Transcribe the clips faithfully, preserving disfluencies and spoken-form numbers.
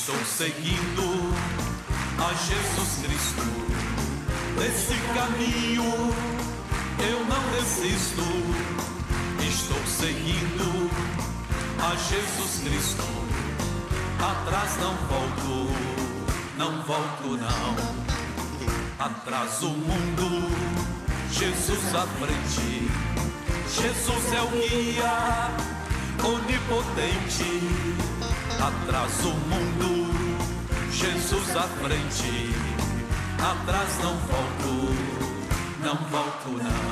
Estou seguindo a Jesus Cristo, nesse caminho eu não desisto. Estou seguindo a Jesus Cristo, atrás não volto, não volto não. Atrás o mundo, Jesus à frente, Jesus é o guia onipotente. Atrás o mundo, Jesus à frente, atrás não volto, não volto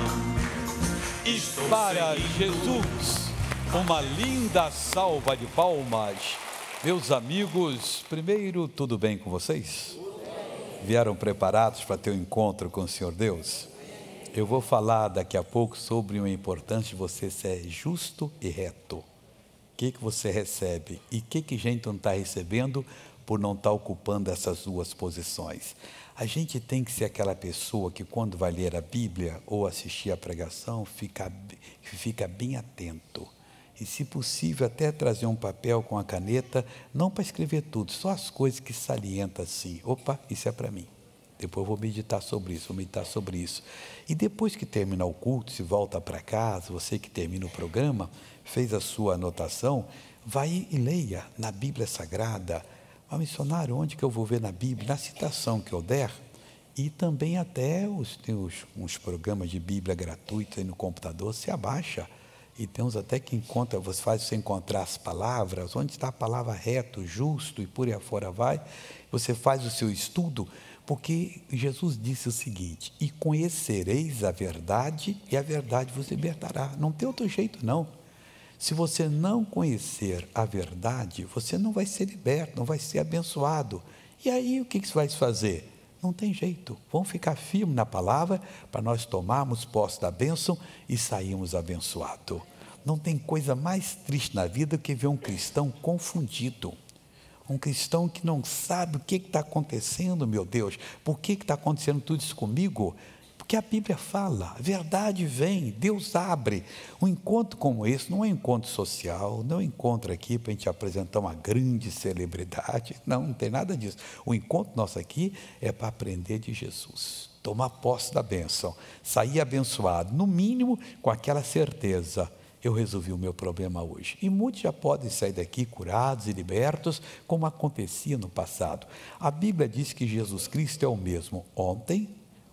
não. Estou Para seguindo. Jesus, uma linda salva de palmas. Meus amigos, primeiro, tudo bem com vocês? Vieram preparados para ter um encontro com o Senhor Deus? Eu vou falar daqui a pouco sobre o importante de você ser justo e reto. O que, que você recebe e o que, que gente não está recebendo por não estar ocupando essas duas posições. A gente tem que ser aquela pessoa que quando vai ler a Bíblia ou assistir a pregação, fica, fica bem atento. E se possível até trazer um papel com a caneta, não para escrever tudo, só as coisas que salienta assim. Opa, isso é para mim. Depois eu vou meditar sobre isso, vou meditar sobre isso. E depois que terminar o culto, se volta para casa, você que termina o programa, fez a sua anotação, vai e leia na Bíblia Sagrada. Ah, missionário, onde que eu vou ver na Bíblia? Na citação que eu der. E também até os, tem os, uns programas de Bíblia gratuitos aí no computador, você abaixa. E tem uns até que encontra, você faz você encontrar as palavras, onde está a palavra reto, justo e por aí afora vai. Você faz o seu estudo, porque Jesus disse o seguinte: e conhecereis a verdade, e a verdade vos libertará. Não tem outro jeito, não. Se você não conhecer a verdade, você não vai ser liberto, não vai ser abençoado. E aí o que você vai fazer? Não tem jeito. Vamos ficar firmes na palavra para nós tomarmos posse da bênção e sairmos abençoados. Não tem coisa mais triste na vida do que ver um cristão confundido. Um cristão que não sabe o que está acontecendo, meu Deus. Por que está acontecendo tudo isso comigo? Porque a Bíblia fala, a verdade vem, Deus abre. Um encontro como esse não é um encontro social, não é um encontro aqui para a gente apresentar uma grande celebridade. Não, não tem nada disso. O encontro nosso aqui é para aprender de Jesus, tomar posse da bênção, sair abençoado, no mínimo com aquela certeza: eu resolvi o meu problema hoje. E muitos já podem sair daqui curados e libertos, como acontecia no passado. A Bíblia diz que Jesus Cristo é o mesmo ontem,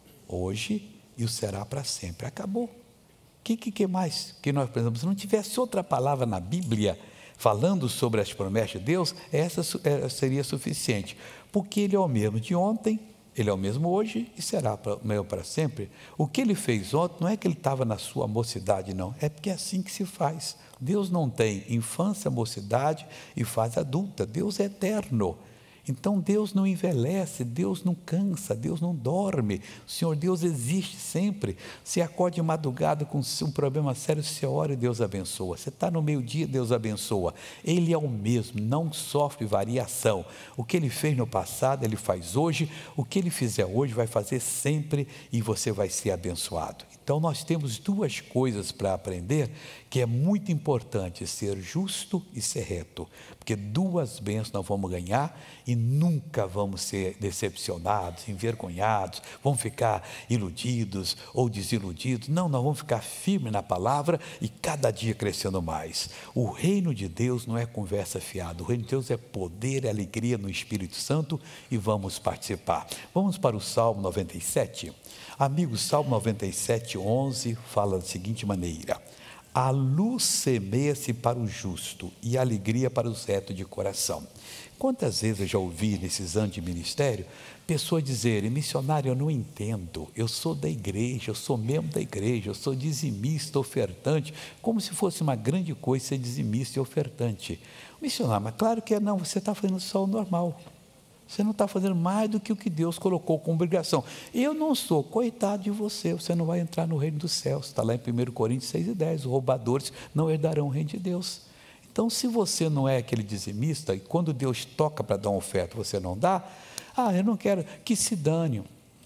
hoje e o será para sempre. Acabou. O que, que, que mais que nós precisamos? Se não tivesse outra palavra na Bíblia falando sobre as promessas de Deus, essa seria suficiente. Porque Ele é o mesmo de ontem, Ele é o mesmo hoje e será o mesmo para sempre. O que Ele fez ontem não é que Ele estava na sua mocidade, não. É porque é assim que se faz. Deus não tem infância, mocidade e fase adulta. Deus é eterno. Então Deus não envelhece, Deus não cansa, Deus não dorme. O Senhor Deus existe sempre. Se acorda de madrugada com um problema sério, você ora e Deus abençoa. Você está no meio-dia, Deus abençoa. Ele é o mesmo, não sofre variação. O que Ele fez no passado, Ele faz hoje. O que Ele fizer hoje, vai fazer sempre e você vai ser abençoado. Então nós temos duas coisas para aprender, que é muito importante: ser justo e ser reto. Porque duas bênçãos nós vamos ganhar e nunca vamos ser decepcionados, envergonhados, vamos ficar iludidos ou desiludidos. Não, nós vamos ficar firmes na palavra e cada dia crescendo mais. O reino de Deus não é conversa fiada, o reino de Deus é poder e alegria no Espírito Santo, e vamos participar. Vamos para o Salmo noventa e sete. Amigos, Salmo noventa e sete, onze fala da seguinte maneira: a luz semeia-se para o justo e a alegria para os retos de coração. Quantas vezes eu já ouvi nesses anos de ministério pessoas dizerem: missionário, eu não entendo, eu sou da igreja, eu sou membro da igreja, eu sou dizimista, ofertante, como se fosse uma grande coisa ser dizimista e ofertante. Missionário, mas claro que é, não, você está fazendo só o normal. Você não está fazendo mais do que o que Deus colocou como obrigação. Eu não sou, coitado de você, você não vai entrar no reino dos céus. Está lá em primeiro Coríntios seis e dez, os roubadores não herdarão o reino de Deus. Então, se você não é aquele dizimista, e quando Deus toca para dar uma oferta, você não dá, ah, eu não quero, que se dane.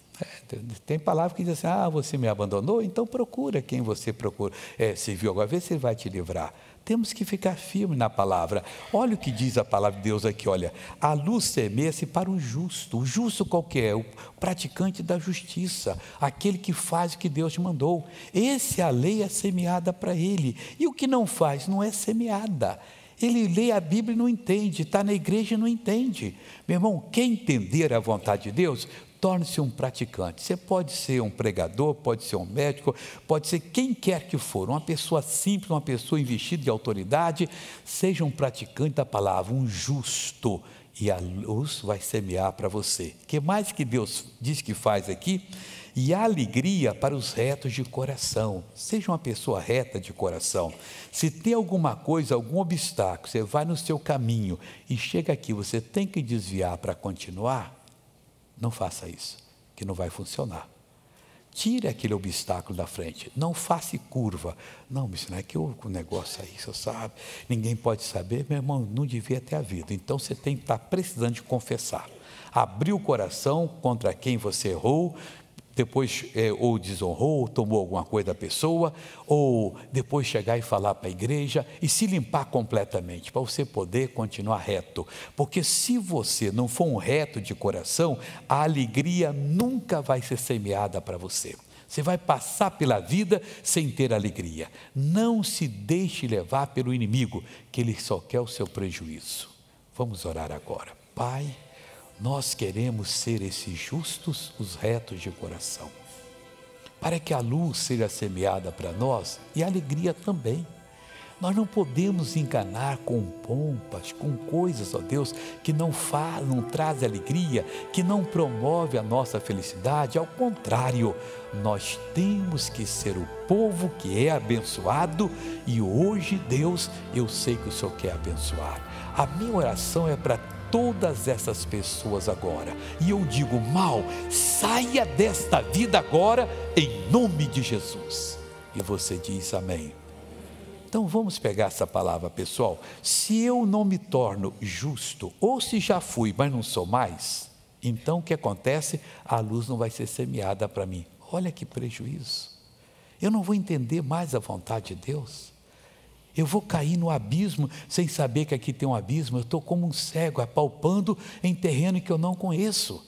Tem palavra que diz assim, ah, você me abandonou, então procura quem você procura, é, serviu agora, vê se ele vai te livrar. Temos que ficar firme na palavra. Olha o que diz a palavra de Deus aqui, olha, a luz semeia-se para o justo. O justo qual que é? O praticante da justiça, aquele que faz o que Deus mandou. Esse a lei é semeada para ele. E o que não faz não é semeada. Ele lê a Bíblia e não entende, está na igreja e não entende. Meu irmão, quem entender a vontade de Deus, torne-se um praticante. Você pode ser um pregador, pode ser um médico, pode ser quem quer que for, uma pessoa simples, uma pessoa investida de autoridade, seja um praticante da palavra, um justo, e a luz vai semear para você. O que mais que Deus diz que faz aqui? E a alegria para os retos de coração. Seja uma pessoa reta de coração. Se tem alguma coisa, algum obstáculo, você vai no seu caminho e chega aqui, você tem que desviar para continuar, não faça isso, que não vai funcionar. Tire aquele obstáculo da frente, não faça curva. Não, mas não é que o negócio é isso, sabe? Ninguém pode saber, meu irmão, não devia ter havido. Então você tem que estar precisando de confessar. Abrir o coração contra quem você errou, depois é, ou desonrou, ou tomou alguma coisa da pessoa, ou depois chegar e falar para a igreja e se limpar completamente, para você poder continuar reto. Porque se você não for um reto de coração, a alegria nunca vai ser semeada para você. Você vai passar pela vida sem ter alegria. Não se deixe levar pelo inimigo, que ele só quer o seu prejuízo. Vamos orar agora. Pai, nós queremos ser esses justos, os retos de coração, para que a luz seja semeada para nós e a alegria também. Nós não podemos enganar com pompas, com coisas, ó Deus, que não faz, não traz alegria, que não promove a nossa felicidade. Ao contrário, nós temos que ser o povo que é abençoado, e hoje, Deus, eu sei que o Senhor quer abençoar. A minha oração é para todas essas pessoas agora, e eu digo, mal, saia desta vida agora, em nome de Jesus. E você diz amém. Então vamos pegar essa palavra, pessoal. Se eu não me torno justo, ou se já fui, mas não sou mais, então o que acontece? A luz não vai ser semeada para mim. Olha que prejuízo. Eu não vou entender mais a vontade de Deus. Eu vou cair no abismo sem saber que aqui tem um abismo. Eu estou como um cego apalpando em terreno que eu não conheço.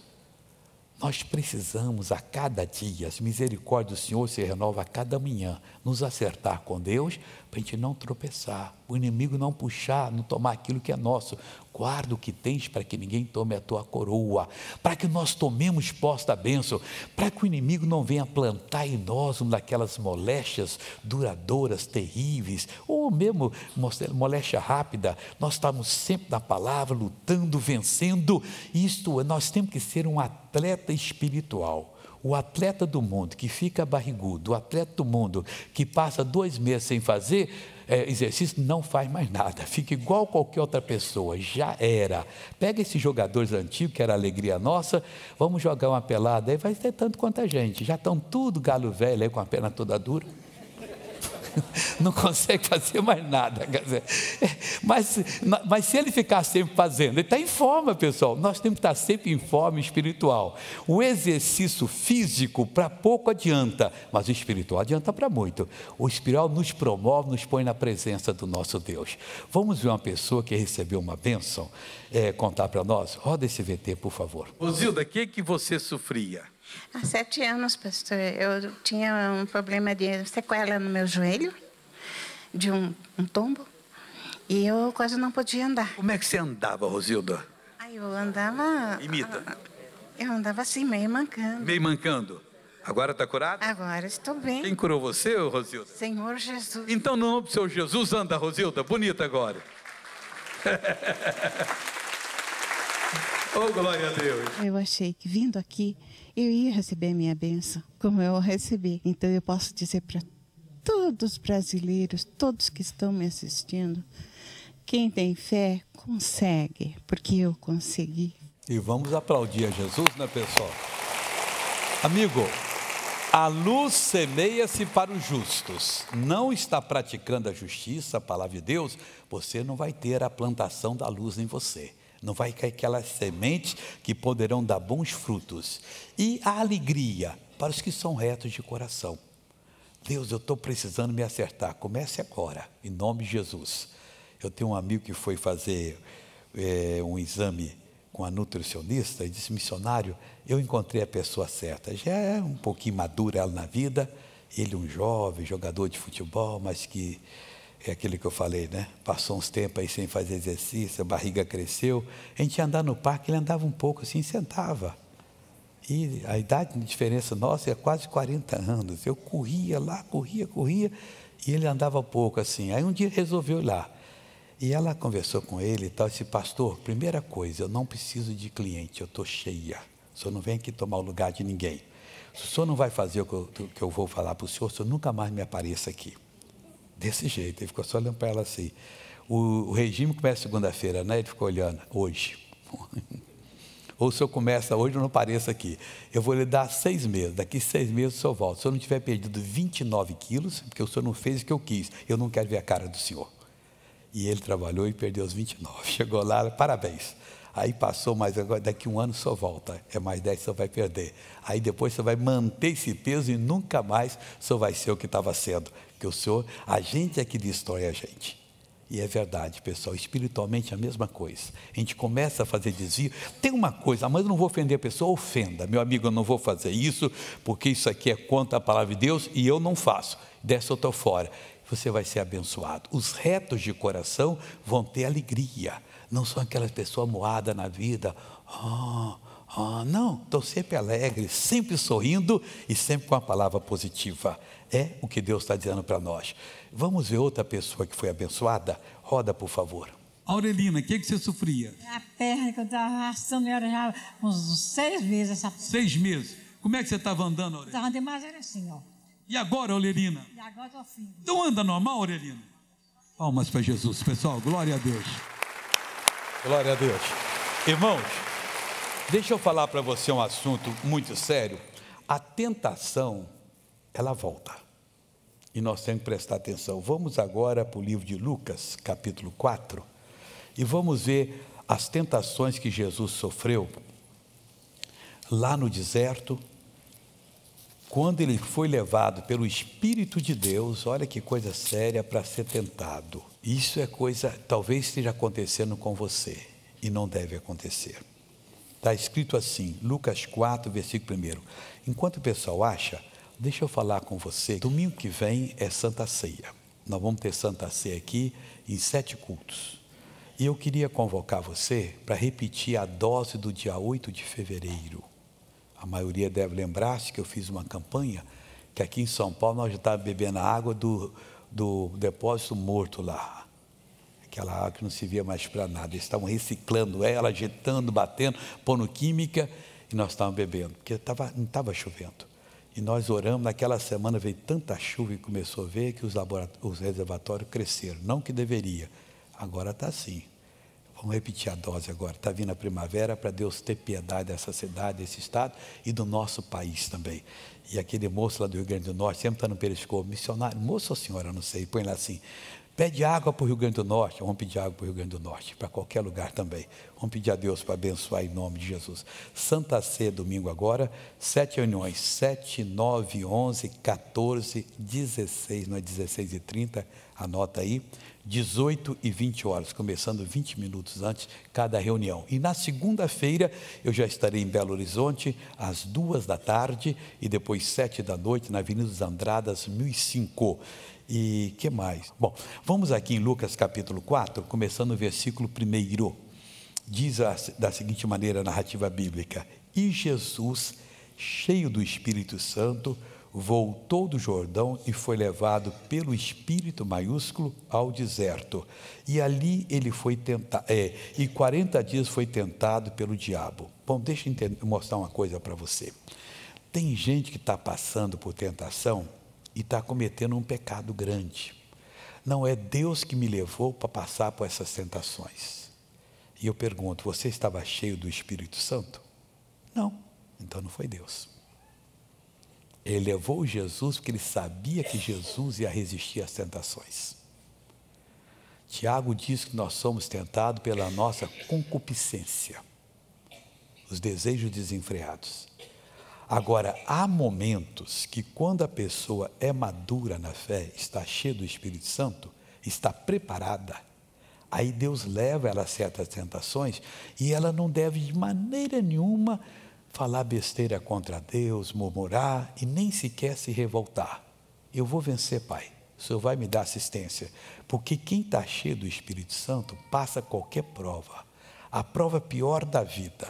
Nós precisamos a cada dia, as misericórdias do Senhor se renova a cada manhã, nos acertar com Deus, para a gente não tropeçar, o inimigo não puxar, não tomar aquilo que é nosso. Guarda o que tens para que ninguém tome a tua coroa, para que nós tomemos posse da bênção, para que o inimigo não venha plantar em nós uma daquelas moléstias duradouras, terríveis, ou mesmo moléstia rápida. Nós estamos sempre na palavra, lutando, vencendo. Isto, nós temos que ser um atleta espiritual. O atleta do mundo que fica barrigudo, o atleta do mundo que passa dois meses sem fazer é, exercício, não faz mais nada, fica igual qualquer outra pessoa, já era. Pega esses jogadores antigos, que era a alegria nossa, vamos jogar uma pelada, aí vai ter tanto quanto a gente, já estão tudo galo velho aí com a perna toda dura. Não consegue fazer mais nada, quer dizer, mas, mas se ele ficar sempre fazendo, ele está em forma, pessoal. Nós temos que estar sempre em forma espiritual. O exercício físico para pouco adianta, mas o espiritual adianta para muito. O espiritual nos promove, nos põe na presença do nosso Deus. Vamos ver uma pessoa que recebeu uma bênção, é, contar para nós. Roda esse V T, por favor. Rosilda, o que que você sofria? Há sete anos, pastor, eu tinha um problema de sequela no meu joelho, de um, um tombo, e eu quase não podia andar. Como é que você andava, Rosilda? Aí eu andava... Imita. Eu andava assim, meio mancando. Meio mancando. Agora está curada? Agora estou bem. Quem curou você, Rosilda? Senhor Jesus. Então, no nome do Senhor Jesus, anda, Rosilda, bonita agora. Oh, glória a Deus. Eu achei que vindo aqui, eu ia receber a minha bênção, como eu recebi. Então eu posso dizer para todos os brasileiros, todos que estão me assistindo, quem tem fé, consegue, porque eu consegui. E vamos aplaudir a Jesus, né, pessoal? Amigo, a luz semeia-se para os justos. Não está praticando a justiça, a palavra de Deus, você não vai ter a plantação da luz em você. Não vai cair aquelas sementes que poderão dar bons frutos. E a alegria para os que são retos de coração. Deus, eu estou precisando me acertar. Comece agora, em nome de Jesus. Eu tenho um amigo que foi fazer é, um exame com a nutricionista e disse, missionário, eu encontrei a pessoa certa. Já é um pouquinho madura ela na vida. Ele um jovem, jogador de futebol, mas que é aquele que eu falei, né? Passou uns tempos aí sem fazer exercício, a barriga cresceu. A gente ia andar no parque, ele andava um pouco assim, sentava. E a idade de diferença nossa é quase quarenta anos. Eu corria lá, corria, corria, e ele andava pouco assim. Aí um dia resolveu ir lá. E ela conversou com ele e tal, e disse, pastor, primeira coisa, eu não preciso de cliente, eu estou cheia. O senhor não vem aqui tomar o lugar de ninguém. Se o senhor não vai fazer o que eu, que eu vou falar para o senhor, o senhor nunca mais me apareça aqui. Desse jeito, ele ficou só olhando para ela assim. O, o regime começa segunda-feira, né? Ele ficou olhando, hoje. Ou o senhor começa hoje, eu não apareço aqui. Eu vou lhe dar seis meses, daqui seis meses o senhor volta. Se o senhor não tiver perdido vinte e nove quilos, porque o senhor não fez o que eu quis, eu não quero ver a cara do senhor. E ele trabalhou e perdeu os vinte e nove. Chegou lá, parabéns. Aí passou, mas agora daqui um ano só volta. É mais dez que você vai perder. Aí depois você vai manter esse peso e nunca mais o senhor vai ser o que estava sendo. Porque o senhor, a gente é que destrói a gente. E é verdade, pessoal, espiritualmente é a mesma coisa. A gente começa a fazer desvio. Tem uma coisa, mas eu não vou ofender a pessoa, ofenda. Meu amigo, eu não vou fazer isso, porque isso aqui é contra a palavra de Deus e eu não faço. Dessa eu estou fora. Você vai ser abençoado. Os retos de coração vão ter alegria. Não são aquelas pessoas moadas na vida. Oh, oh, não, estou sempre alegre, sempre sorrindo e sempre com a palavra positiva. É o que Deus está dizendo para nós. Vamos ver outra pessoa que foi abençoada? Roda, por favor. Aurelina, o que, que você sofria? A perna que eu estava arrastando, era já uns seis meses essa perna. Seis meses. Como é que você estava andando, Aurelina? Estava andando, mas era assim, ó. E agora, Aurelina? E agora estou fim. Então anda normal, Aurelina? Palmas para Jesus, pessoal. Glória a Deus. Glória a Deus. Irmãos, deixa eu falar para você um assunto muito sério. A tentação, ela volta. E nós temos que prestar atenção. Vamos agora para o livro de Lucas, capítulo quatro. E vamos ver as tentações que Jesus sofreu lá no deserto. Quando ele foi levado pelo Espírito de Deus, olha que coisa séria para ser tentado. Isso é coisa, talvez esteja acontecendo com você, e não deve acontecer. Está escrito assim, Lucas quatro, versículo primeiro. Enquanto o pessoal acha, deixa eu falar com você. Domingo que vem é Santa Ceia. Nós vamos ter Santa Ceia aqui em sete cultos. E eu queria convocar você para repetir a dose do dia oito de fevereiro. A maioria deve lembrar-se que eu fiz uma campanha, que aqui em São Paulo nós já estávamos bebendo a água do, do depósito morto lá. Aquela água que não se via mais para nada. Eles estavam reciclando ela, ajeitando, batendo, pondo química, e nós estávamos bebendo, porque tava, não estava chovendo. E nós oramos, naquela semana veio tanta chuva e começou a ver que os, os reservatórios cresceram. Não que deveria, agora está assim. Vamos repetir a dose agora. Está vindo a primavera para Deus ter piedade dessa cidade, desse estado e do nosso país também. E aquele moço lá do Rio Grande do Norte, sempre está no periscopo, missionário, moço ou senhora, não sei, põe lá assim, pede água para o Rio Grande do Norte. Vamos pedir água para o Rio Grande do Norte, para qualquer lugar também. Vamos pedir a Deus para abençoar em nome de Jesus. Santa Ceia, domingo agora, sete reuniões, sete, nove, onze, quatorze, dezesseis, não é dezesseis e trinta, anota aí, dezoito e vinte horas, começando vinte minutos antes cada reunião. E na segunda-feira eu já estarei em Belo Horizonte, às duas da tarde, e depois sete da noite, na Avenida dos Andradas, mil e cinco. E que mais? Bom, vamos aqui em Lucas capítulo quatro, começando o versículo primeiro. Diz a, da seguinte maneira a narrativa bíblica: e Jesus, cheio do Espírito Santo, voltou do Jordão e foi levado pelo Espírito maiúsculo ao deserto. E ali ele foi tentado, é, e quarenta dias foi tentado pelo diabo. Bom, deixa eu entender, mostrar uma coisa para você. Tem gente que está passando por tentação e está cometendo um pecado grande. Não é Deus que me levou para passar por essas tentações. E eu pergunto, você estava cheio do Espírito Santo? Não, então não foi Deus. Ele levou Jesus porque ele sabia que Jesus ia resistir às tentações. Tiago diz que nós somos tentados pela nossa concupiscência, os desejos desenfreados. Agora, há momentos que quando a pessoa é madura na fé, está cheia do Espírito Santo, está preparada, aí Deus leva ela a certas tentações e ela não deve de maneira nenhuma falar besteira contra Deus, murmurar e nem sequer se revoltar. Eu vou vencer, Pai. O Senhor vai me dar assistência. Porque quem está cheio do Espírito Santo passa qualquer prova. A prova pior da vida.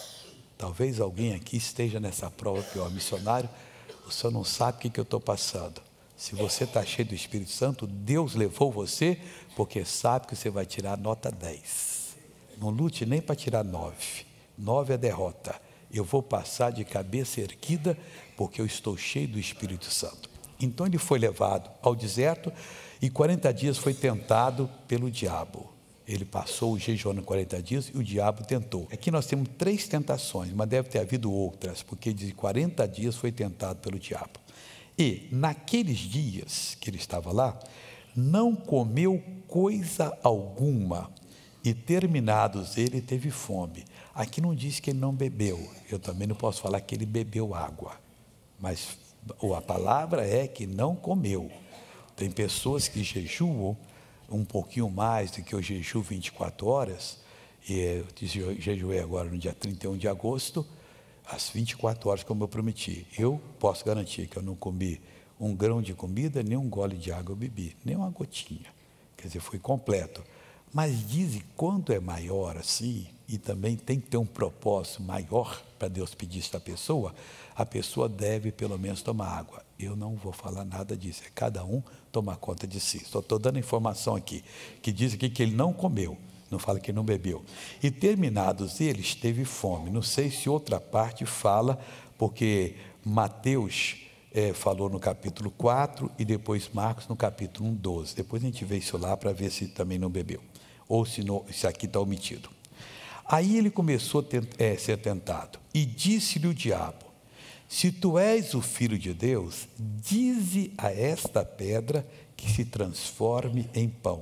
Talvez alguém aqui esteja nessa prova pior. Missionário, o senhor não sabe o que, que eu estou passando. Se você está cheio do Espírito Santo, Deus levou você porque sabe que você vai tirar nota dez. Não lute nem para tirar nove. nove é derrota. Eu vou passar de cabeça erguida porque eu estou cheio do Espírito Santo. Então ele foi levado ao deserto e quarenta dias foi tentado pelo diabo. Ele passou jejuando quarenta dias e o diabo tentou. Aqui nós temos três tentações, mas deve ter havido outras, porque de quarenta dias foi tentado pelo diabo. E naqueles dias que ele estava lá, não comeu coisa alguma, e terminados ele teve fome. Aqui não diz que ele não bebeu, eu também não posso falar que ele bebeu água, mas a palavra é que não comeu. Tem pessoas que jejuam um pouquinho mais do que o jejum vinte e quatro horas, e eu jejuei agora no dia trinta e um de agosto, às vinte e quatro horas, como eu prometi. Eu posso garantir que eu não comi um grão de comida, nem um gole de água eu bebi, nem uma gotinha. Quer dizer, foi completo. Mas dizem, quando é maior assim, e também tem que ter um propósito maior para Deus pedir isso à pessoa, a pessoa deve pelo menos tomar água. Eu não vou falar nada disso, é cada um tomar conta de si. Só estou dando informação aqui, que diz aqui que ele não comeu, não fala que ele não bebeu. E terminados eles, teve fome. Não sei se outra parte fala, porque Mateus é, falou no capítulo quatro e depois Marcos no capítulo um, doze. Depois a gente vê isso lá para ver se também não bebeu, ou se, não, se aqui está omitido. Aí ele começou a tent, é, ser tentado, e disse-lhe o diabo: se tu és o Filho de Deus, dize a esta pedra que se transforme em pão.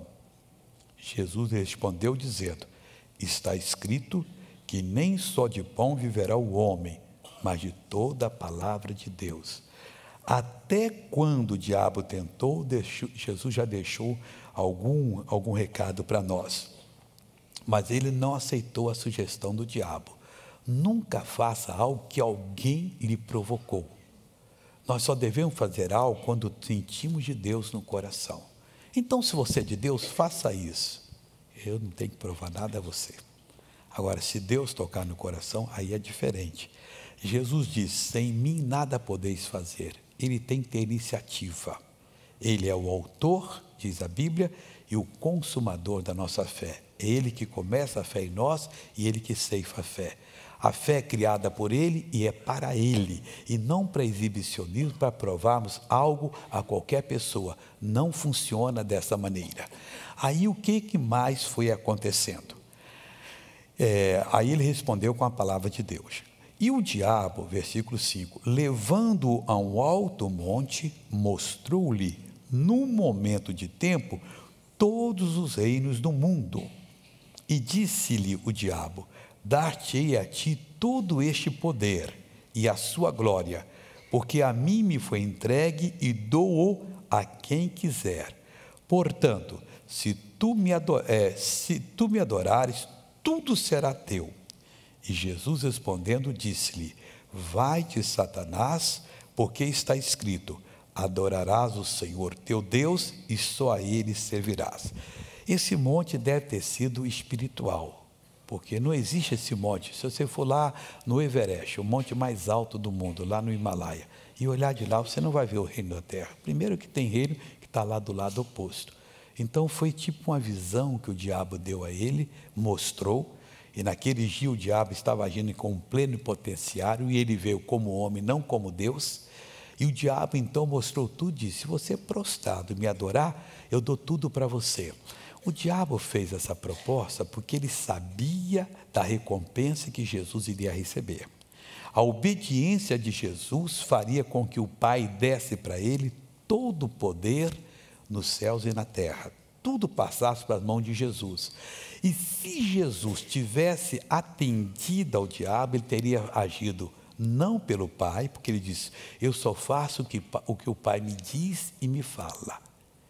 Jesus respondeu dizendo: está escrito que nem só de pão viverá o homem, mas de toda a palavra de Deus. Até quando o diabo tentou, deixou, Jesus já deixou algum, algum recado para nós. Mas ele não aceitou a sugestão do diabo. Nunca faça algo que alguém lhe provocou. Nós só devemos fazer algo quando sentimos de Deus no coração. Então, se você é de Deus, faça isso. Eu não tenho que provar nada a você. Agora, se Deus tocar no coração, aí é diferente. Jesus diz: sem mim nada podeis fazer. Ele tem que ter iniciativa. Ele é o autor, diz a Bíblia, e o consumador da nossa fé. É Ele que começa a fé em nós e Ele que ceifa a fé. A fé é criada por Ele e é para Ele, e não para exibicionismo, para provarmos algo a qualquer pessoa. Não funciona dessa maneira. Aí o que, que mais foi acontecendo? É, aí ele respondeu com a palavra de Deus. E o diabo, versículo cinco, levando-o a um alto monte, mostrou-lhe, num momento de tempo, todos os reinos do mundo. E disse-lhe o diabo: dar-te-ei a ti todo este poder e a sua glória, porque a mim me foi entregue e dou-o a quem quiser. Portanto, se tu me, ador- é, se tu me adorares, tudo será teu. E Jesus respondendo disse-lhe: vai-te, Satanás, porque está escrito: adorarás o Senhor teu Deus e só a Ele servirás. Esse monte deve ter sido espiritual, porque não existe esse monte. Se você for lá no Everest, o monte mais alto do mundo, lá no Himalaia, e olhar de lá, você não vai ver o reino da terra. Primeiro que tem reino que está lá do lado oposto. Então foi tipo uma visão que o diabo deu a ele, mostrou, e naquele dia o diabo estava agindo com um pleno potenciário, e ele veio como homem, não como Deus. E o diabo então mostrou tudo e disse: se você é prostrado e me adorar, eu dou tudo para você. O diabo fez essa proposta porque ele sabia da recompensa que Jesus iria receber. A obediência de Jesus faria com que o Pai desse para ele todo o poder nos céus e na terra. tudo passasse para as mãos de Jesus. E se Jesus tivesse atendido ao diabo, ele teria agido não pelo Pai, porque ele disse, eu só faço o que, o que o Pai me diz e me fala.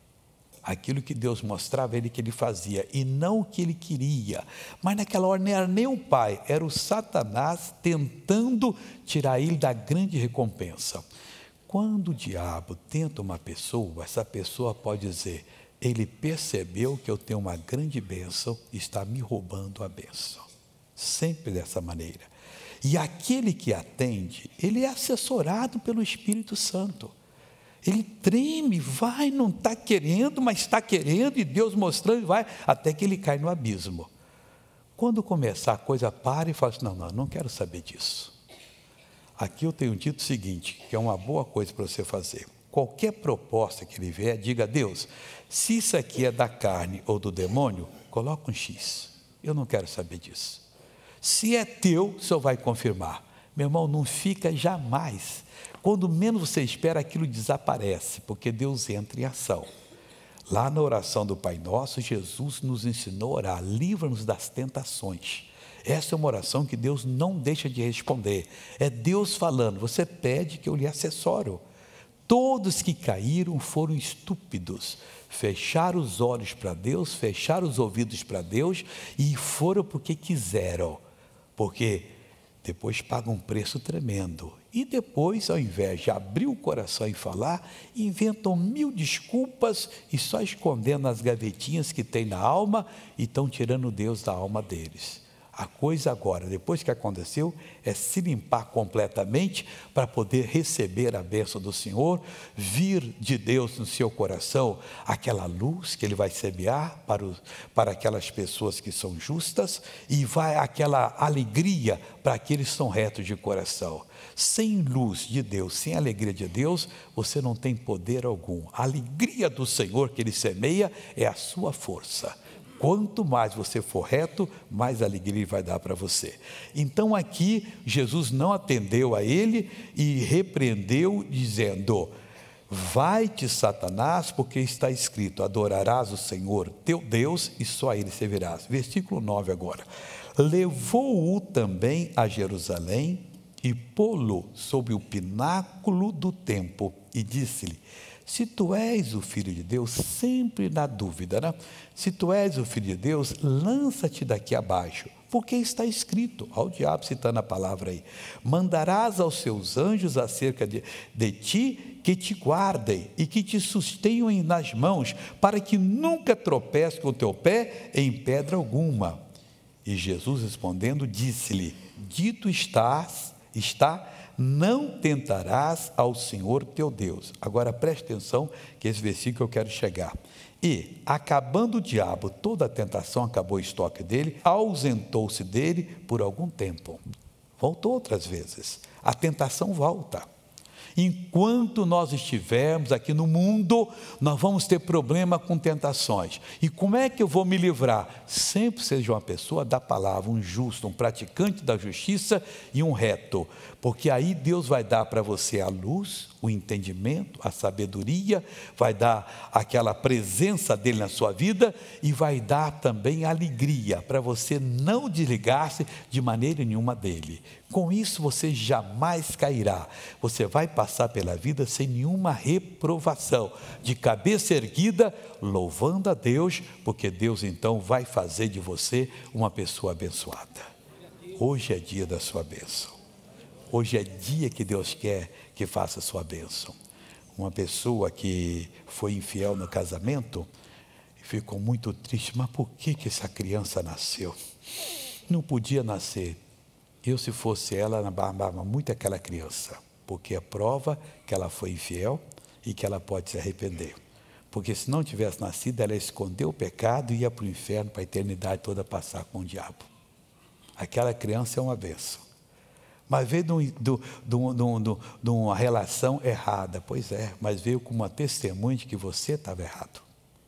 Aquilo que Deus mostrava ele que ele fazia, e não o que ele queria. Mas naquela hora não era nem o Pai, era o Satanás tentando tirar ele da grande recompensa. Quando o diabo tenta uma pessoa, essa pessoa pode dizer, ele percebeu que eu tenho uma grande bênção e está me roubando a bênção. Sempre dessa maneira. E aquele que atende, ele é assessorado pelo Espírito Santo. Ele treme, vai, não está querendo, mas está querendo, e Deus mostrando, vai, até que ele cai no abismo. Quando começar a coisa, para e fala assim, não, não, não quero saber disso. Aqui eu tenho dito o seguinte, que é uma boa coisa para você fazer. Qualquer proposta que ele vier, diga a Deus, se isso aqui é da carne ou do demônio, coloca um X. Eu não quero saber disso. Se é teu, o Senhor vai confirmar. Meu irmão, não fica jamais. Quando menos você espera, aquilo desaparece, porque Deus entra em ação. Lá na oração do Pai Nosso, Jesus nos ensinou a orar, livra-nos das tentações. Essa é uma oração que Deus não deixa de responder. É Deus falando, você pede que eu lhe assessoro. Todos que caíram foram estúpidos, fecharam os olhos para Deus, fecharam os ouvidos para Deus e foram porque quiseram, porque depois pagam um preço tremendo. E depois, ao invés de abrir o coração e falar, inventam mil desculpas e só escondendo as gavetinhas que tem na alma e estão tirando Deus da alma deles. A coisa agora, depois que aconteceu, é se limpar completamente para poder receber a bênção do Senhor, vir de Deus no seu coração aquela luz que Ele vai semear para, os, para aquelas pessoas que são justas e vai aquela alegria para aqueles que são retos de coração. Sem luz de Deus, sem alegria de Deus, você não tem poder algum. A alegria do Senhor que Ele semeia é a sua força. Quanto mais você for reto, mais alegria Ele vai dar para você. Então aqui, Jesus não atendeu a ele e repreendeu, dizendo, vai-te Satanás, porque está escrito, adorarás o Senhor teu Deus e só a Ele servirás. Versículo nove agora. Levou-o também a Jerusalém e pô-lo sob o pináculo do templo e disse-lhe, se tu és o Filho de Deus, sempre na dúvida, né? Se tu és o Filho de Deus, lança-te daqui abaixo, porque está escrito, ao diabo citando a palavra aí, mandarás aos seus anjos acerca de, de ti, que te guardem e que te sustenham nas mãos, para que nunca tropece com o teu pé em pedra alguma. E Jesus respondendo, disse-lhe, dito estás, está, não tentarás ao Senhor teu Deus. Agora preste atenção, que esse versículo eu quero chegar. E, acabando o diabo, toda a tentação, acabou o estoque dele, ausentou-se dele por algum tempo. Voltou outras vezes. A tentação volta. Enquanto nós estivermos aqui no mundo, nós vamos ter problema com tentações. E como é que eu vou me livrar? Sempre seja uma pessoa da palavra, um justo, um praticante da justiça e um reto. Porque aí Deus vai dar para você a luz, o entendimento, a sabedoria, vai dar aquela presença dele na sua vida e vai dar também a alegria para você não desligar-se de maneira nenhuma dele. Com isso você jamais cairá, você vai passar pela vida sem nenhuma reprovação, de cabeça erguida, louvando a Deus, porque Deus então vai fazer de você uma pessoa abençoada. Hoje é dia da sua bênção, hoje é dia que Deus quer que faça a sua bênção. Uma pessoa que foi infiel no casamento, ficou muito triste, mas por que que essa criança nasceu? Não podia nascer. Eu, se fosse ela, amava muito aquela criança, porque é prova que ela foi infiel e que ela pode se arrepender. Porque se não tivesse nascido, ela escondeu o pecado e ia para o inferno, para a eternidade toda passar com o diabo. Aquela criança é uma bênção. Mas veio de, um, de, de, de, de uma relação errada. Pois é, mas veio com uma testemunha de que você estava errado.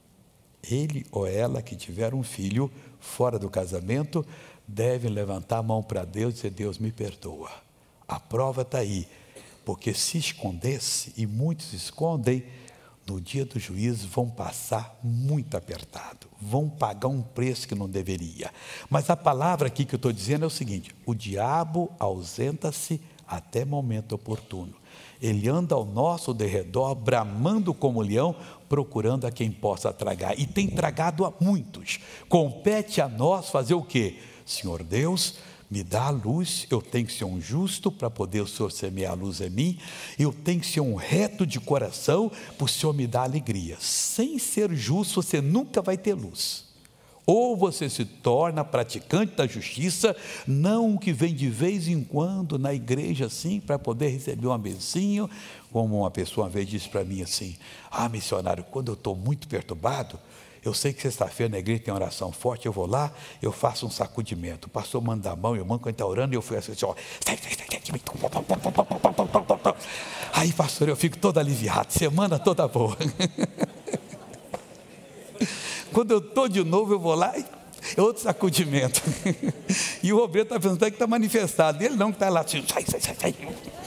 Ele ou ela que tiveram um filho fora do casamento, devem levantar a mão para Deus e dizer, Deus me perdoa. A prova está aí, porque se escondesse, e muitos escondem, no dia do juízo vão passar muito apertado, vão pagar um preço que não deveria. Mas a palavra aqui que eu estou dizendo é o seguinte: o diabo ausenta-se até momento oportuno. Ele anda ao nosso derredor, bramando como leão, procurando a quem possa tragar. E tem tragado a muitos. Compete a nós fazer o quê? Senhor Deus, me dá a luz, eu tenho que ser um justo para poder o Senhor semear a luz em mim, eu tenho que ser um reto de coração para o Senhor me dar alegria. Sem ser justo, você nunca vai ter luz. Ou você se torna praticante da justiça, não que vem de vez em quando na igreja assim, para poder receber um benzinho, como uma pessoa uma vez disse para mim assim: ah, missionário, quando eu estou muito perturbado, eu sei que sexta-feira na igreja tem oração forte, eu vou lá, eu faço um sacudimento, o pastor manda a mão, eu mando quando está orando, e eu fui assim, ó, sai, sai, sai, sai de mim. Aí, pastor, eu fico todo aliviado, semana toda boa. Quando eu estou de novo, eu vou lá e é outro sacudimento. E o obreiro está pensando que está manifestado. Ele não, que está lá assim, sai, sai, sai, sai.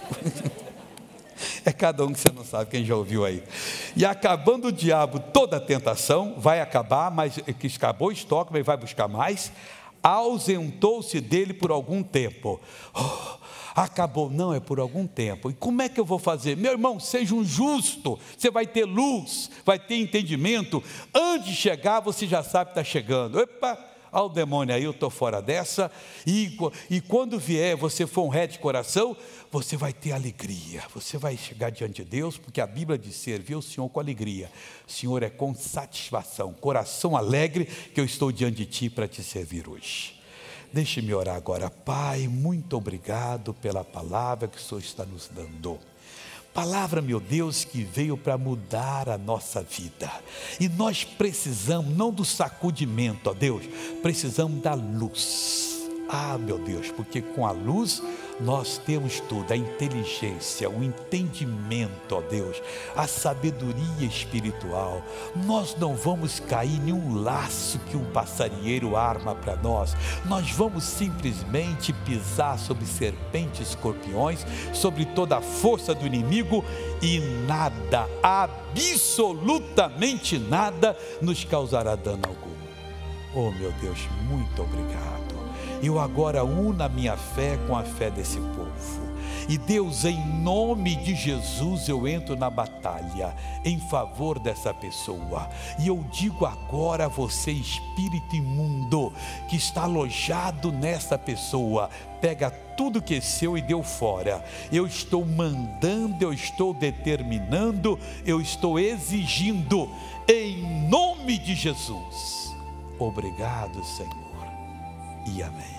É cada um que você não sabe, quem já ouviu aí. E acabando o diabo toda a tentação, vai acabar, mas que acabou o estoque, mas vai buscar mais. Ausentou-se dele por algum tempo. Oh, acabou, não, é por algum tempo. E como é que eu vou fazer? Meu irmão, seja um justo, você vai ter luz, vai ter entendimento. Antes de chegar, você já sabe que está chegando. Epa, ao demônio aí, eu estou fora dessa. E, e quando vier, você for um reto de coração, você vai ter alegria. Você vai chegar diante de Deus, porque a Bíblia diz: servir o Senhor com alegria. O Senhor é com satisfação, coração alegre, que eu estou diante de Ti para Te servir hoje. Deixe-me orar agora. Pai, muito obrigado pela palavra que o Senhor está nos dando. Palavra, meu Deus, que veio para mudar a nossa vida. E nós precisamos, não do sacudimento, ó Deus, precisamos da luz. Ah, meu Deus, porque com a luz nós temos tudo, a inteligência, o entendimento, ó Deus, a sabedoria espiritual. Nós não vamos cair em nenhum laço que um passarinheiro arma para nós. Nós vamos simplesmente pisar sobre serpentes e escorpiões, sobre toda a força do inimigo, e nada, absolutamente nada, nos causará dano algum. Oh, meu Deus, muito obrigado. Eu agora uno a minha fé com a fé desse povo. E Deus, em nome de Jesus, eu entro na batalha em favor dessa pessoa. E eu digo agora a você, espírito imundo, que está alojado nessa pessoa, pega tudo que é seu e deu fora. Eu estou mandando, eu estou determinando, eu estou exigindo, em nome de Jesus. Obrigado, Senhor. E amém.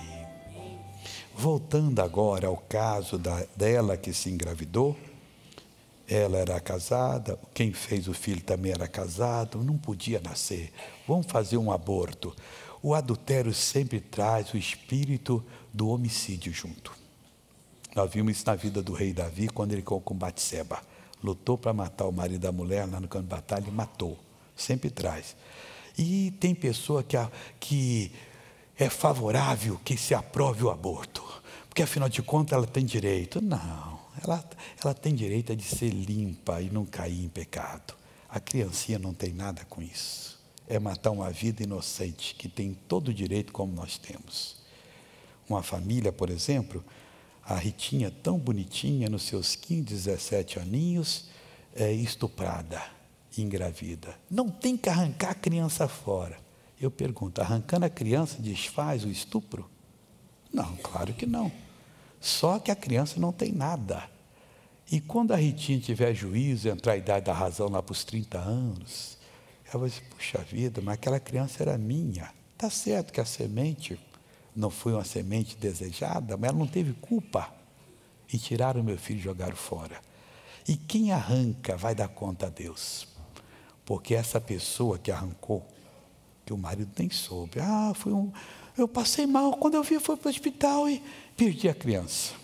Voltando agora ao caso da, dela que se engravidou, ela era casada, quem fez o filho também era casado, não podia nascer, vamos fazer um aborto. O adultério sempre traz o espírito do homicídio junto. Nós vimos isso na vida do rei Davi, quando ele ficou com Batseba, lutou para matar o marido da mulher lá no campo de batalha e matou, sempre traz. E tem pessoa que, que é favorável que se aprove o aborto, porque afinal de contas ela tem direito. Não, ela, ela tem direito de ser limpa e não cair em pecado. A criancinha não tem nada com isso. É matar uma vida inocente, que tem todo o direito como nós temos. Uma família, por exemplo, a Ritinha, tão bonitinha, nos seus quinze, dezessete aninhos, é estuprada, engravida. Não tem que arrancar a criança fora. Eu pergunto, arrancando a criança desfaz o estupro? Não, claro que não. Só que a criança não tem nada. E quando a Ritinha tiver juízo, entrar a idade da razão lá para os trinta anos, ela vai dizer: puxa vida, mas aquela criança era minha. Está certo que a semente não foi uma semente desejada, mas ela não teve culpa. E tiraram o meu filho e jogaram fora. E quem arranca vai dar conta a Deus. Porque essa pessoa que arrancou, que o marido nem soube. Ah, foi um, eu passei mal, quando eu vi, foi para o hospital e perdi a criança.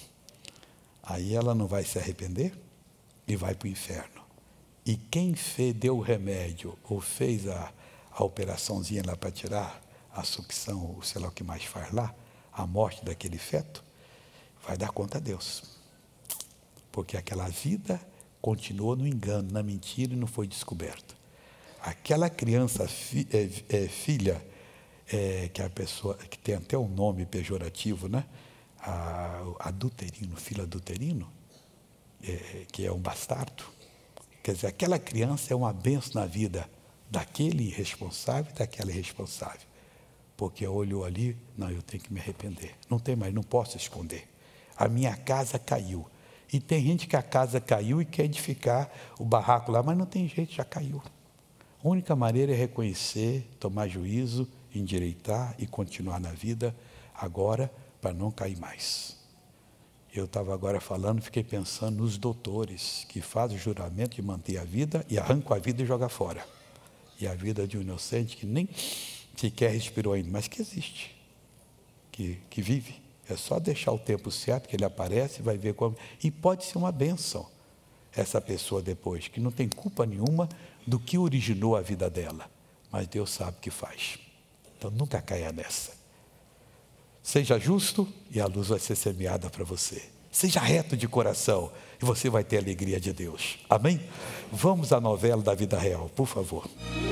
Aí ela não vai se arrepender e vai para o inferno. E quem fez, deu o remédio ou fez a, a operaçãozinha lá para tirar a sucção, ou sei lá o que mais faz lá, a morte daquele feto, vai dar conta a Deus. Porque aquela vida continuou no engano, na mentira e não foi descoberto. Aquela criança, fi, é, é, filha, é, que é a pessoa que tem até um nome pejorativo, né? A, adulterino, filho adulterino, é, que é um bastardo. Quer dizer, aquela criança é uma bênção na vida daquele irresponsável e daquela irresponsável. Porque olhou ali, não, eu tenho que me arrepender. Não tem mais, não posso esconder. A minha casa caiu. E tem gente que a casa caiu e quer edificar o barraco lá, mas não tem jeito, já caiu. A única maneira é reconhecer, tomar juízo, endireitar e continuar na vida agora para não cair mais. Eu estava agora falando, fiquei pensando nos doutores que fazem o juramento de manter a vida e arrancam a vida e jogam fora. E a vida de um inocente que nem sequer respirou ainda, mas que existe, que, que vive. É só deixar o tempo certo, que ele aparece, vai ver como... E pode ser uma bênção, essa pessoa depois, que não tem culpa nenhuma do que originou a vida dela. Mas Deus sabe o que faz. Então nunca caia nessa. Seja justo e a luz vai ser semeada para você. Seja reto de coração e você vai ter a alegria de Deus. Amém? Vamos à novela da vida real, por favor.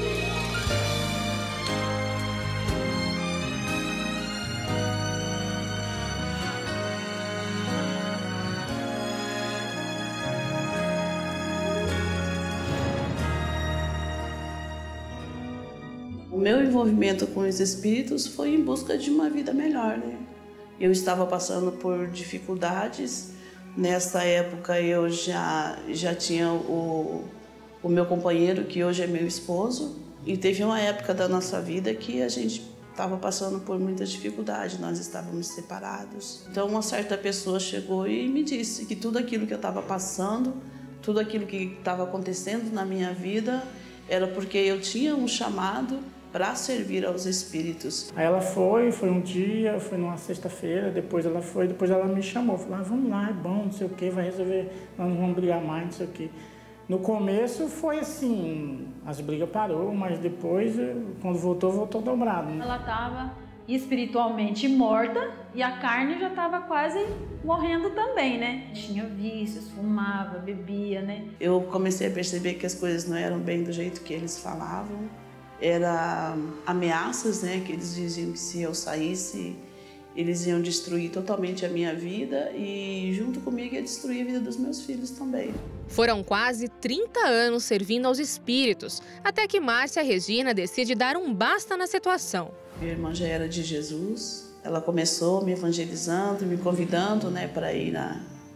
O meu envolvimento com os espíritos foi em busca de uma vida melhor, né? Eu estava passando por dificuldades. Nessa época eu já, já tinha o, o meu companheiro, que hoje é meu esposo, e teve uma época da nossa vida que a gente estava passando por muita dificuldade, nós estávamos separados. Então uma certa pessoa chegou e me disse que tudo aquilo que eu estava passando, tudo aquilo que estava acontecendo na minha vida, era porque eu tinha um chamado para servir aos espíritos. Aí ela foi, foi um dia, foi numa sexta-feira, depois ela foi, depois ela me chamou, falou, ah, vamos lá, é bom, não sei o que, vai resolver, nós não vamos brigar mais, não sei o que. No começo foi assim, as brigas parou, mas depois, quando voltou, voltou dobrado, né? Ela estava espiritualmente morta e a carne já estava quase morrendo também, né? Tinha vícios, fumava, bebia, né? Eu comecei a perceber que as coisas não eram bem do jeito que eles falavam. Era ameaças, né, que eles diziam que se eu saísse, eles iam destruir totalmente a minha vida e junto comigo ia destruir a vida dos meus filhos também. Foram quase trinta anos servindo aos espíritos, até que Márcia Regina decide dar um basta na situação. Minha irmã já era de Jesus, ela começou me evangelizando, me convidando, né, para ir na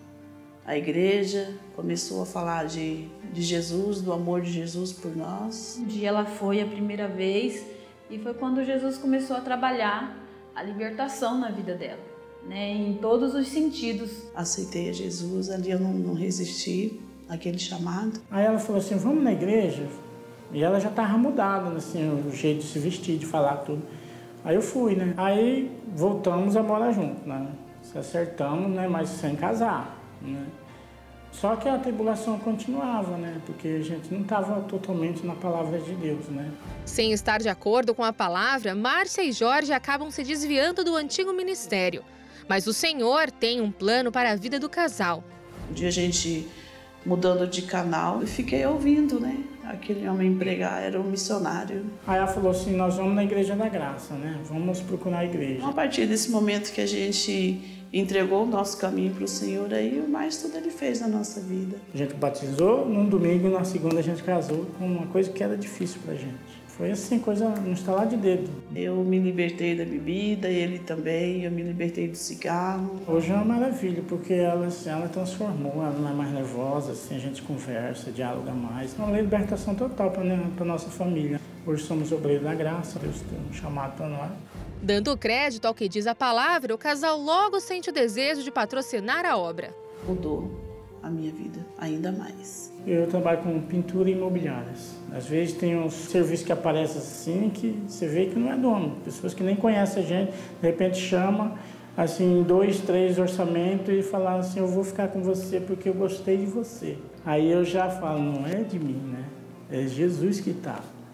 a igreja, começou a falar de, de Jesus, do amor de Jesus por nós. Um dia ela foi a primeira vez e foi quando Jesus começou a trabalhar a libertação na vida dela, né, em todos os sentidos. Aceitei a Jesus, ali eu não, não resisti àquele chamado. Aí ela falou assim, vamos na igreja? E ela já estava mudada, assim, o jeito de se vestir, de falar tudo. Aí eu fui, né? Aí voltamos a morar juntos, né? Se acertamos, né, mas sem casar. Né? Só que a tribulação continuava, né? Porque a gente não estava totalmente na palavra de Deus, né? Sem estar de acordo com a palavra, Márcia e Jorge acabam se desviando do antigo ministério. Mas o Senhor tem um plano para a vida do casal. Um dia a gente mudando de canal e fiquei ouvindo, né? Aquele homem pregar, era um missionário. Aí ela falou assim, nós vamos na Igreja da Graça, né? Vamos procurar a igreja. A partir desse momento que a gente entregou o nosso caminho para o Senhor, aí o mais tudo Ele fez na nossa vida. A gente batizou, num domingo e na segunda a gente casou, com uma coisa que era difícil pra gente. Foi assim, coisa no estalar de dedo. Eu me libertei da bebida, ele também, eu me libertei do cigarro. Hoje é uma maravilha, porque ela, assim, ela transformou, ela não é mais nervosa, assim, a gente conversa, dialoga mais. É uma libertação total para a nossa família. Hoje somos obreiros da graça, Deus tem um chamado para nós. Dando crédito ao que diz a palavra, o casal logo sente o desejo de patrocinar a obra. Mudou a minha vida ainda mais. Eu trabalho com pintura e imobiliárias. Às vezes tem uns serviços que aparecem assim que você vê que não é dono. Pessoas que nem conhecem a gente, de repente chama assim, dois, três orçamentos e falam assim, eu vou ficar com você porque eu gostei de você. Aí eu já falo, não é de mim, né? É Jesus que está.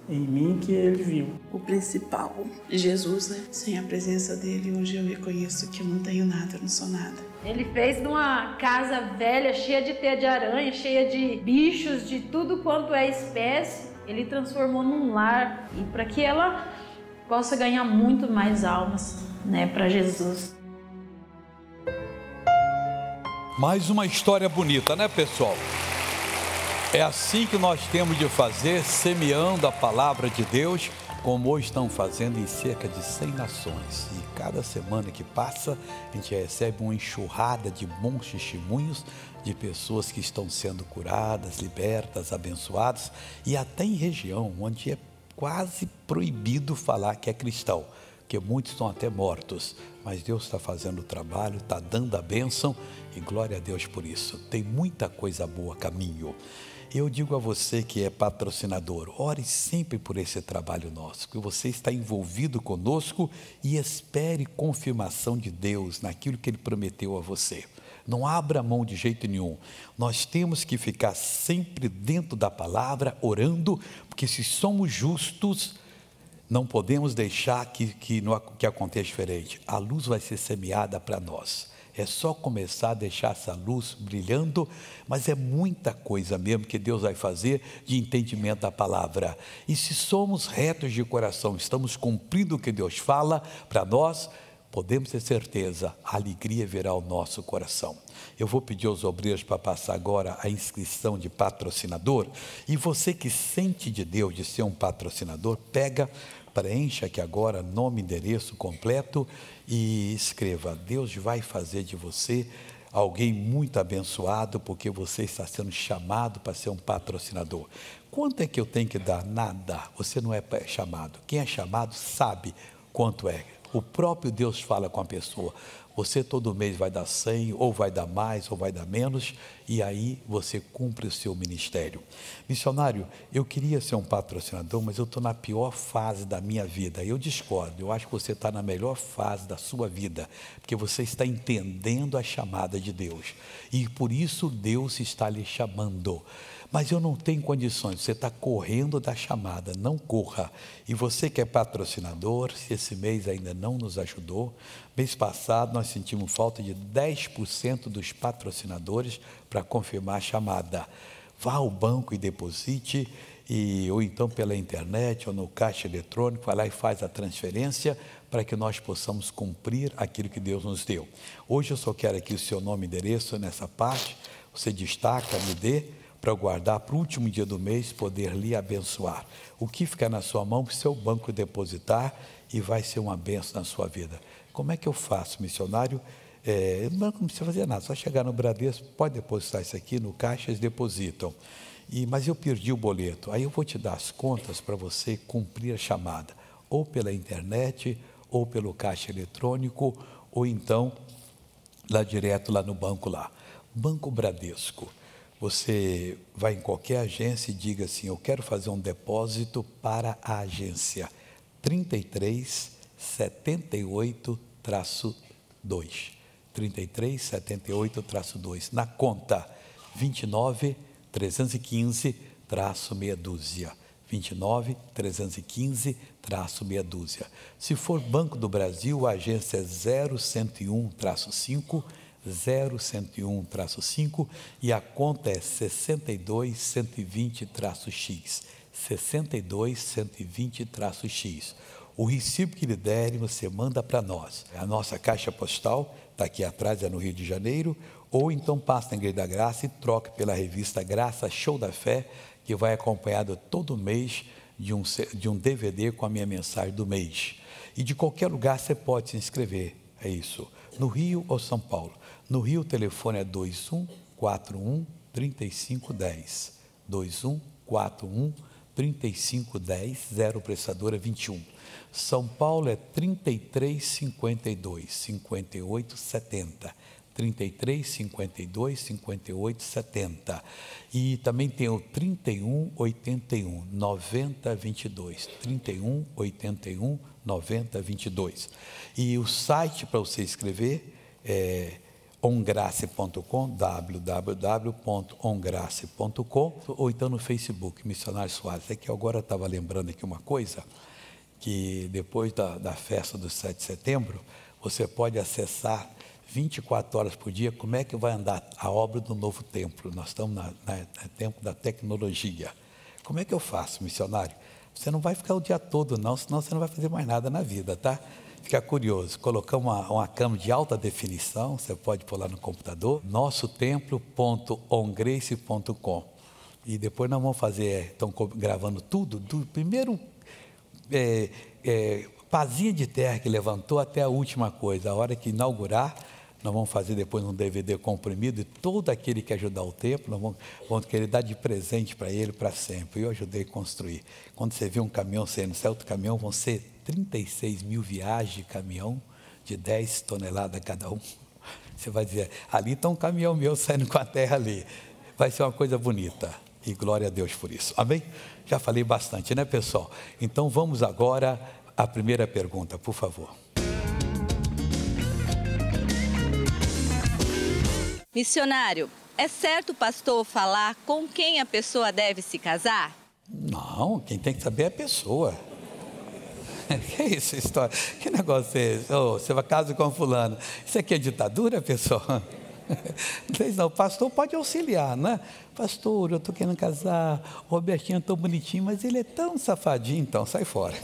em mim que ele viu. O principal, Jesus, né? Sem a presença dele, hoje eu reconheço que eu não tenho nada, eu não sou nada. Ele fez de uma casa velha, cheia de teia de aranha, cheia de bichos, de tudo quanto é espécie, ele transformou num lar, e para que ela possa ganhar muito mais almas, né, para Jesus. Mais uma história bonita, né, pessoal? É assim que nós temos de fazer, semeando a palavra de Deus, como hoje estão fazendo em cerca de cem nações. E cada semana que passa, a gente recebe uma enxurrada de bons testemunhos de pessoas que estão sendo curadas, libertas, abençoadas, e até em região onde é quase proibido falar que é cristão, porque muitos estão até mortos. Mas Deus está fazendo o trabalho, está dando a bênção, e glória a Deus por isso. Tem muita coisa boa a caminho. Eu digo a você que é patrocinador, ore sempre por esse trabalho nosso, que você está envolvido conosco e espere confirmação de Deus naquilo que Ele prometeu a você. Não abra mão de jeito nenhum. Nós temos que ficar sempre dentro da palavra, orando, porque se somos justos, não podemos deixar que, que, não, que aconteça diferente. A luz vai ser semeada para nós. É só começar a deixar essa luz brilhando, mas é muita coisa mesmo que Deus vai fazer de entendimento da palavra. E se somos retos de coração, estamos cumprindo o que Deus fala para nós, podemos ter certeza, a alegria virá ao nosso coração. Eu vou pedir aos obreiros para passar agora a inscrição de patrocinador. E você que sente de Deus de ser um patrocinador, pega, preencha aqui agora nome, endereço completo e escreva. Deus vai fazer de você alguém muito abençoado, porque você está sendo chamado para ser um patrocinador. Quanto é que eu tenho que dar? Nada. Você não é chamado. Quem é chamado sabe quanto é. O próprio Deus fala com a pessoa. Você todo mês vai dar cem, ou vai dar mais, ou vai dar menos, e aí você cumpre o seu ministério. Missionário, eu queria ser um patrocinador, mas eu estou na pior fase da minha vida. Eu discordo, eu acho que você está na melhor fase da sua vida, porque você está entendendo a chamada de Deus, e por isso Deus está lhe chamando. Mas eu não tenho condições, você está correndo da chamada, não corra. E você que é patrocinador, se esse mês ainda não nos ajudou, mês passado nós sentimos falta de dez por cento dos patrocinadores para confirmar a chamada. Vá ao banco e deposite, e, ou então pela internet ou no caixa eletrônico, vai lá e faz a transferência para que nós possamos cumprir aquilo que Deus nos deu. Hoje eu só quero aqui o seu nome e endereço nessa parte, você destaca, me dê, para guardar para o último dia do mês, poder lhe abençoar. O que ficar na sua mão, para o seu banco depositar, e vai ser uma bênção na sua vida. Como é que eu faço, missionário? É, não precisa fazer nada, só chegar no Bradesco, pode depositar isso aqui, no caixa eles depositam. E, mas eu perdi o boleto, aí eu vou te dar as contas para você cumprir a chamada, ou pela internet, ou pelo caixa eletrônico, ou então, lá direto, lá no banco lá. Banco Bradesco. Você vai em qualquer agência e diga assim, eu quero fazer um depósito para a agência trinta e três, setenta e oito, dois. trinta e três, setenta e oito, dois. Na conta vinte e nove, trezentos e quinze, meia dúzia. vinte e nove, trezentos e quinze, meia dúzia. Se for Banco do Brasil, a agência é zero cento e um, cinco. zero cento e um, cinco, e a conta é sessenta e dois, cento e vinte, X. sessenta e dois, cento e vinte, X. O recibo que lhe derem, você manda para nós. A nossa caixa postal está aqui atrás, é no Rio de Janeiro, ou então passa na Igreja da Graça e troca pela revista Graça Show da Fé, que vai acompanhado todo mês de um, de um D V D com a minha mensagem do mês. E de qualquer lugar você pode se inscrever, é isso, no Rio ou São Paulo. No Rio, o telefone é dois um quatro um, três cinco um zero. dois um quatro um, três cinco um zero, zero prestadora vinte e um. São Paulo é trinta e três, cinquenta e dois, cinquenta e oito, setenta. trinta e três, cinquenta e dois, cinquenta e oito, setenta. E também tem o trinta e um, oitenta e um, noventa, vinte e dois. trinta e um, oitenta e um, noventa, vinte e dois. E o site para você escrever é ongrace ponto com, w w w ponto ongrace ponto com, ou então no Facebook, Missionário Soares. É que agora eu estava lembrando aqui uma coisa, que depois da, da festa do sete de setembro, você pode acessar vinte e quatro horas por dia como é que vai andar a obra do novo templo. Nós estamos na, na, no tempo da tecnologia. Como é que eu faço, missionário? Você não vai ficar o dia todo não, senão você não vai fazer mais nada na vida, tá? Fica curioso, colocamos uma, uma câmera de alta definição, você pode pôr lá no computador, nosso templo ponto ongrace ponto com. E depois nós vamos fazer, estão gravando tudo, do primeiro é, é, pazinha de terra que levantou até a última coisa. A hora que inaugurar, nós vamos fazer depois um D V D comprimido e todo aquele que ajudar o templo, nós vamos, vamos querer dar de presente para ele para sempre. Eu ajudei a construir. Quando você vê um caminhão saindo, sai outro caminhão, vão ser trinta e seis mil viagens de caminhão, de dez toneladas cada um. Você vai dizer, ali está um caminhão meu saindo com a terra ali. Vai ser uma coisa bonita. E glória a Deus por isso. Amém? Já falei bastante, né, pessoal? Então vamos agora à primeira pergunta, por favor. Missionário, é certo o pastor falar com quem a pessoa deve se casar? Não, quem tem que saber é a pessoa. Que isso, história? Que negócio é esse? Oh, você vai casar com fulano. Isso aqui é ditadura, pessoal? Não, o pastor pode auxiliar, né? Pastor, eu estou querendo casar, o Robertinho é tão bonitinho, mas ele é tão safadinho, então sai fora.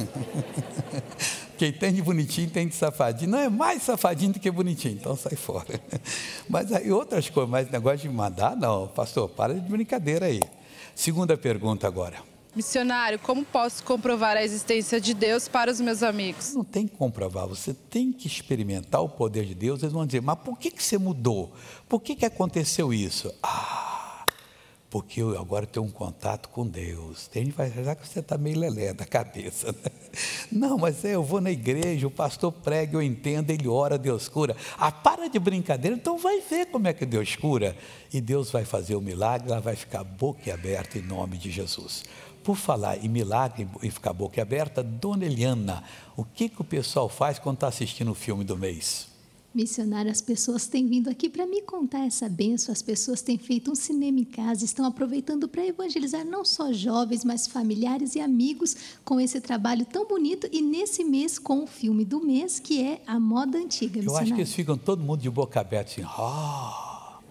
Quem tem de bonitinho tem de safadinho. Não é mais safadinho do que bonitinho, então sai fora. Mas aí outras coisas, mas negócio de mandar, não. Pastor, para de brincadeira aí. Segunda pergunta agora. Missionário, como posso comprovar a existência de Deus para os meus amigos? Não tem que comprovar, você tem que experimentar o poder de Deus. Eles vão dizer, mas por que, que você mudou? Por que, que aconteceu isso? Ah, porque eu agora tenho um contato com Deus. Tem gente que vai achar que você está meio lelé da cabeça. Né? Não, mas é, eu vou na igreja, o pastor prega, eu entendo, ele ora, Deus cura. Ah, para de brincadeira, então vai ver como é que Deus cura. E Deus vai fazer o milagre, ela vai ficar boquiaberta em nome de Jesus. Por falar em milagre e ficar boca aberta, Dona Eliana, o que, que o pessoal faz quando está assistindo o filme do mês? Missionário, as pessoas têm vindo aqui para me contar essa bênção, as pessoas têm feito um cinema em casa, estão aproveitando para evangelizar não só jovens, mas familiares e amigos com esse trabalho tão bonito e nesse mês com o filme do mês, que é A Moda Antiga. Eu acho que eles ficam todo mundo de boca aberta assim, ah...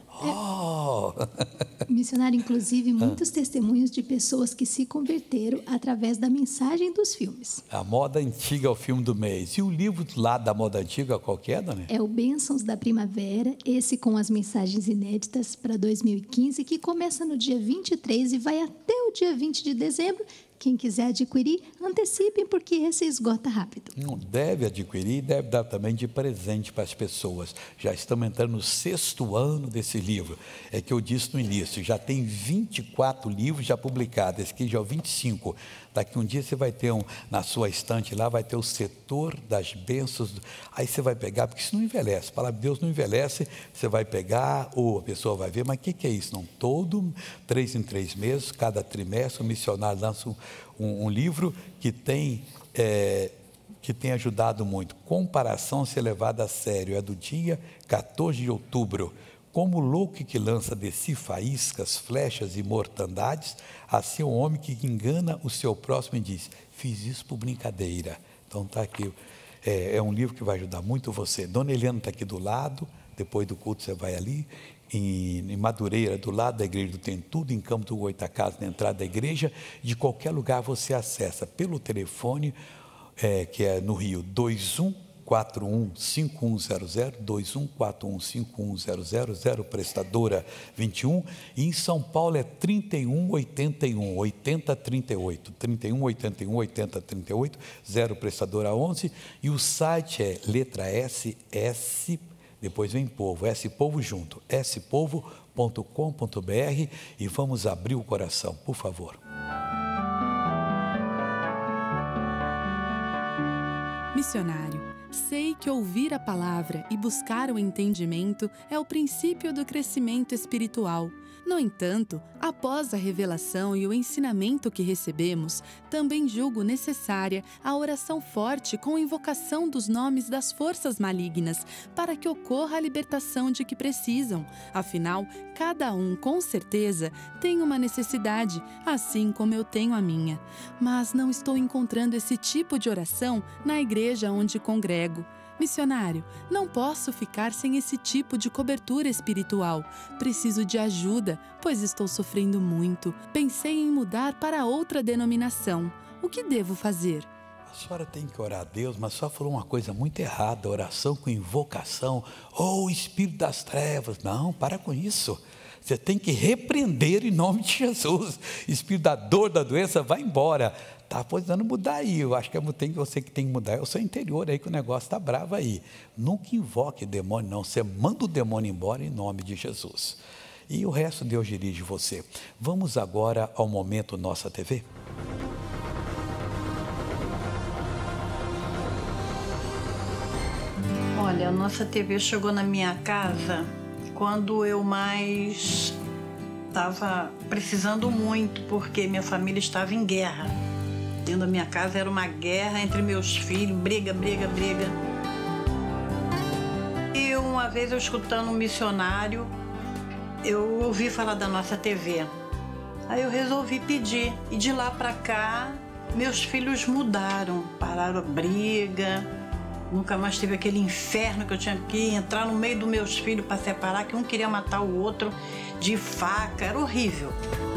Oh. Missionário, inclusive, muitos ah. testemunhos de pessoas que se converteram através da mensagem dos filmes. A Moda Antiga é o filme do mês. E o livro lá da Moda Antiga, qual que é, Dona? É o Bênçãos da Primavera, esse com as mensagens inéditas para dois mil e quinze, que começa no dia vinte e três e vai até o dia vinte de dezembro. Quem quiser adquirir, antecipem, porque esse esgota rápido. Não deve adquirir, deve dar também de presente para as pessoas. Já estamos entrando no sexto ano desse livro. É que eu disse no início, já tem vinte e quatro livros já publicados, esse aqui já é o vinte e cinco. Daqui um dia você vai ter um, na sua estante lá, vai ter o setor das bênçãos. Aí você vai pegar, porque isso não envelhece. A palavra de Deus não envelhece, você vai pegar, ou a pessoa vai ver, mas o que, que é isso? Não, todo, três em três meses, cada trimestre, o missionário lança um, um, um livro que tem, é, que tem ajudado muito. Comparação ser levada a sério, é do dia quatorze de outubro. Como o louco que lança de si faíscas, flechas e mortandades, assim é o homem que engana o seu próximo e diz, fiz isso por brincadeira. Então está aqui, é, é um livro que vai ajudar muito você. Dona Eliana está aqui do lado, depois do culto você vai ali, em, em Madureira, do lado da igreja do Tem Tudo, em Campo do Goitacazes, na entrada da igreja, de qualquer lugar você acessa pelo telefone, é, que é no Rio, dois um quatro um cinco um zero zero, dois um quatro um cinco um zero zero, zero prestadora vinte e um, e em São Paulo é trinta e um oitenta e um, oitenta trinta e oito, trinta e um oitenta e um, oitenta trinta e oito, zero prestadora onze, e o site é letra S, S, depois vem povo, S povo junto, s povo ponto com ponto b r, e vamos abrir o coração, por favor. Missionário, sei que ouvir a palavra e buscar o entendimento é o princípio do crescimento espiritual. No entanto, após a revelação e o ensinamento que recebemos, também julgo necessária a oração forte com invocação dos nomes das forças malignas, para que ocorra a libertação de que precisam. Afinal, cada um, com certeza, tem uma necessidade, assim como eu tenho a minha. Mas não estou encontrando esse tipo de oração na igreja onde congrego. Missionário, não posso ficar sem esse tipo de cobertura espiritual. Preciso de ajuda, pois estou sofrendo muito. Pensei em mudar para outra denominação. O que devo fazer? A senhora tem que orar a Deus, mas só falou uma coisa muito errada, oração com invocação, ou oh, espírito das trevas. Não, para com isso. Você tem que repreender em nome de Jesus. Espírito da dor, da doença, vai embora. Está precisando mudar aí, eu acho que tem você que tem que mudar, é o seu interior aí que o negócio está bravo aí. Nunca invoque demônio não, você manda o demônio embora em nome de Jesus. E o resto Deus dirige você. Vamos agora ao momento Nossa T V. Olha, a Nossa T V chegou na minha casa quando eu mais estava precisando muito, porque minha família estava em guerra. Dentro da minha casa era uma guerra entre meus filhos, briga, briga, briga. E uma vez eu escutando um missionário, eu ouvi falar da Nossa T V. Aí eu resolvi pedir. E de lá pra cá, meus filhos mudaram, pararam a briga. Nunca mais teve aquele inferno que eu tinha que entrar no meio dos meus filhos para separar, que um queria matar o outro de faca, era horrível.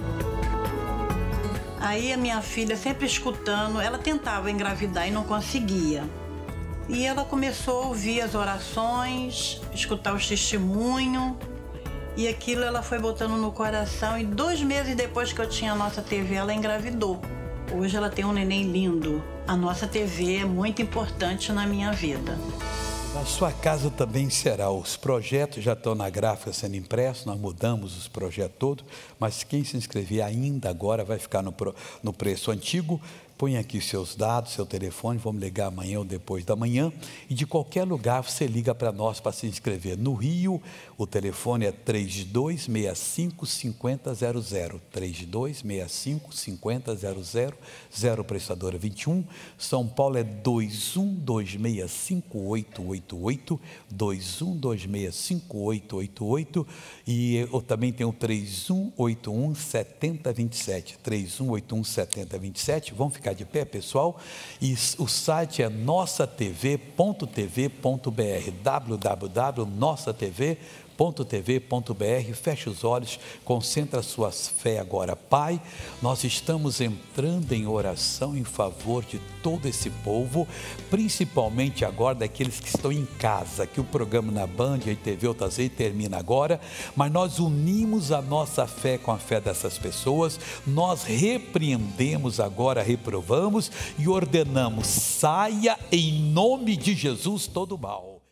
Aí a minha filha, sempre escutando, ela tentava engravidar e não conseguia. E ela começou a ouvir as orações, escutar os testemunhos, e aquilo ela foi botando no coração, e dois meses depois que eu tinha a Nossa T V, ela engravidou. Hoje ela tem um neném lindo. A Nossa T V é muito importante na minha vida. Na sua casa também será. Os projetos já estão na gráfica sendo impressos, nós mudamos os projetos todos, mas quem se inscrever ainda agora vai ficar no, no preço antigo. Põe aqui seus dados, seu telefone, vamos ligar amanhã ou depois da manhã. E de qualquer lugar você liga para nós para se inscrever. No Rio, o telefone é três dois seis cinco, cinco zero zero zero. três dois seis cinco, cinco zero zero zero, prestadora vinte e um. São Paulo é dois um dois seis cinco oito oito oito. dois um dois seis cinco oito oito oito. E eu também tenho o três um oito um sete zero dois sete. três um oito um sete zero dois sete. Vamos ficar de pé, pessoal, e o site é nossa t v ponto t v ponto b r, w w w ponto nossa t v ponto t v ponto b r. Feche os olhos, concentra a sua fé agora. Pai, nós estamos entrando em oração em favor de todo esse povo, principalmente agora daqueles que estão em casa, que o programa na Band e T V Otazei termina agora, mas nós unimos a nossa fé com a fé dessas pessoas, nós repreendemos agora, reprovamos e ordenamos, saia em nome de Jesus todo mal.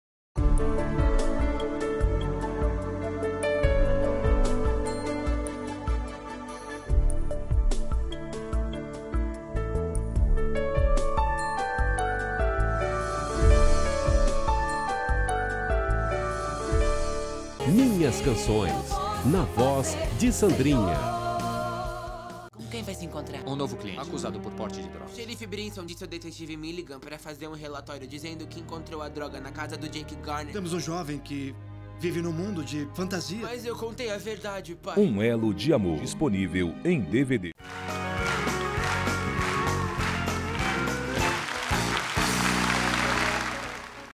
Minhas Canções, na voz de Sandrinha. Com quem vai se encontrar? Um novo cliente, acusado por porte de droga. Xerife Brinson disse ao detetive Milligan para fazer um relatório dizendo que encontrou a droga na casa do Jake Garner. Temos um jovem que vive num mundo de fantasia. Mas eu contei a verdade, pai. Um elo de amor, disponível em D V D.